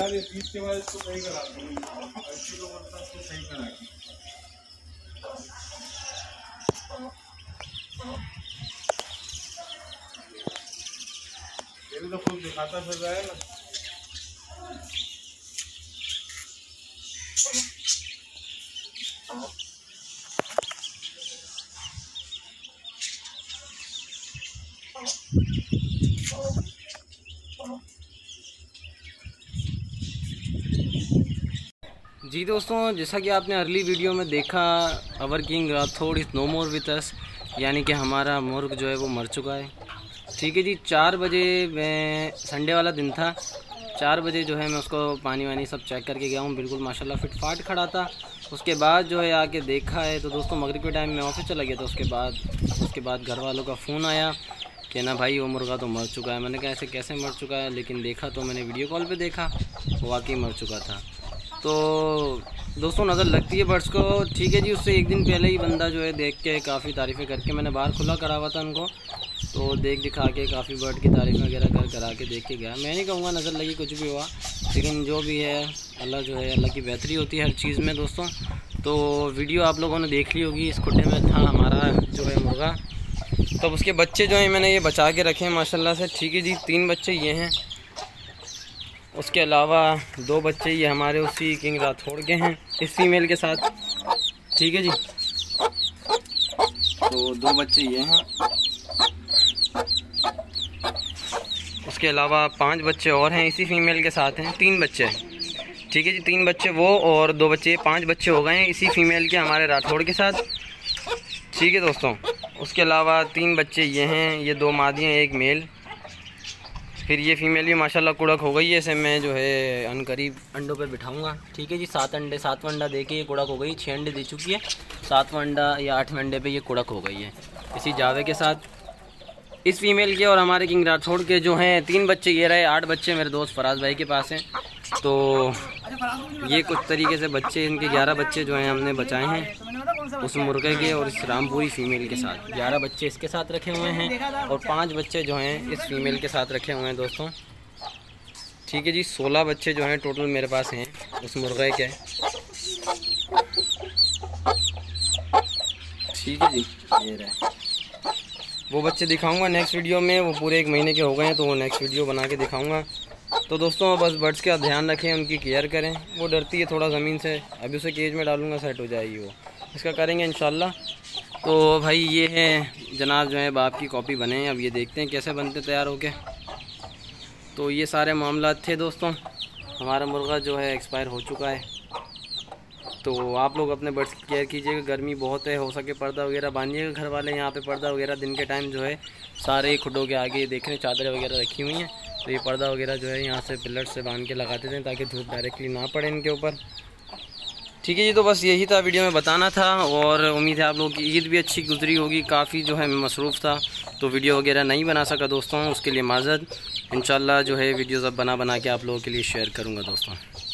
बाद ये 30 के बाद इसको सही करा दूंगी, ऐसे तो मतलब इसको सही करा के ये भी तो खुद दिखाता फिर रहा है ना। जी दोस्तों, जैसा कि आपने अर्ली वीडियो में देखा, our king Rathore is no more with us, यानी कि हमारा मुर्ग जो है वो मर चुका है। ठीक है जी, 4 बजे मैं, संडे वाला दिन था, 4 बजे जो है मैं उसको पानी वानी सब चेक करके गया हूँ, बिल्कुल माशाल्लाह फिट फाट खड़ा था। उसके बाद जो है आके देखा है तो दोस्तों मगरिब के टाइम में ऑफिस चला गया था। उसके बाद घर वालों का फ़ोन आया कि ना भाई वो मुर्गा तो मर चुका है। मैंने कहा ऐसे कैसे मर चुका है, लेकिन देखा तो मैंने वीडियो कॉल पे देखा, वो वाकई मर चुका था। तो दोस्तों नज़र लगती है बर्ड्स को। ठीक है जी, उससे एक दिन पहले ही बंदा जो है देख के काफ़ी तारीफ़ें करके, मैंने बाहर खुला करा हुआ था उनको, तो देख दिखा के काफ़ी बर्ड की तारीफ़ वगैरह करा के देख के गया। मैं नहीं कहूँगा नज़र लगी कुछ भी हुआ, लेकिन जो भी है अल्लाह जो है, अल्लाह की बेहतरी होती है हर चीज़ में दोस्तों। तो वीडियो आप लोगों ने देख ली होगी, इस खुड्डे में था हमारा जो है मुर्गा। तब उसके बच्चे जो हैं मैंने ये बचा के रखे हैं माशाल्लाह से। ठीक है जी, 3 बच्चे ये हैं, उसके अलावा 2 बच्चे ये हमारे उसी किंग राठौड़ के हैं इस फीमेल के साथ। ठीक है जी, तो 2 बच्चे ये हैं, उसके अलावा 5 बच्चे और हैं इसी फीमेल के साथ हैं, 3 बच्चे हैं। ठीक है जी, 3 बच्चे वो और 2 बच्चे, 5 बच्चे हो गए हैं इसी फीमेल के हमारे राठौड़ के साथ। ठीक है दोस्तों, उसके अलावा 3 बच्चे ये हैं, ये 2 मादियाँ 1 मेल। फिर ये फीमेल भी माशाल्लाह कुड़क हो गई है, इसे मैं जो है अनकरीब अंडों पे बिठाऊंगा। ठीक है जी, 7वां अंडा दे के ये कुड़क हो गई, 6 अंडे दे चुकी है, 7वां अंडा या 8वें अंडे पे ये कुड़क हो गई है इसी जावे के साथ। इस फीमेल के और हमारे किंग राठौड़ के जो हैं 3 बच्चे ये रहे, 8 बच्चे मेरे दोस्त फराज भाई के पास हैं। तो ये कुछ तरीके से बच्चे, इनके 11 बच्चे जो हैं हमने बचाए हैं उस मुर्गे के और इस रामपुरी फीमेल के साथ। 11 बच्चे इसके साथ रखे हुए हैं और 5 बच्चे जो हैं इस फीमेल के साथ रखे हुए हैं दोस्तों। ठीक है जी, 16 बच्चे जो हैं टोटल मेरे पास हैं उस मुर्गे के। ठीक है जी, ये रहे वो बच्चे दिखाऊंगा नेक्स्ट वीडियो में, वो पूरे 1 महीने के हो गए हैं तो वो नेक्स्ट वीडियो बना के दिखाऊंगा। तो दोस्तों बस बर्ड्स का ध्यान रखें, उनकी केयर करें। वो डरती है थोड़ा ज़मीन से, अभी उसे केज में डालूंगा सेट हो जाएगी, वो इसका करेंगे इंशाल्लाह। तो भाई ये है जनाब जो है बाप की कॉपी बने हैं, अब ये देखते हैं कैसे बनते तैयार होके। तो ये सारे मामला थे दोस्तों, हमारा मुर्गा जो है एक्सपायर हो चुका है। तो आप लोग अपने बर्ड्स की केयर कीजिएगा, गर्मी बहुत है, हो सके पर्दा वगैरह बांधिएगा। घर वाले यहाँ पे पर्दा वगैरह दिन के टाइम जो है सारे खुडों के आगे देख रहे हैं चादरें वगैरह रखी हुई हैं, तो ये पर्दा वगैरह जो है यहाँ से पिलर से बांध के लगाते थे ताकि धूप डायरेक्टली ना पड़े इनके ऊपर। ठीक है जी, तो बस यही था वीडियो में बताना था, और उम्मीद है आप लोगों की ईद भी अच्छी गुजरी होगी। काफ़ी जो है मसरूफ़ था तो वीडियो वगैरह नहीं बना सका दोस्तों, उसके लिए माज़रत। इंशाल्लाह जो है वीडियोज़ अब बना के आप लोगों के लिए शेयर करूँगा दोस्तों।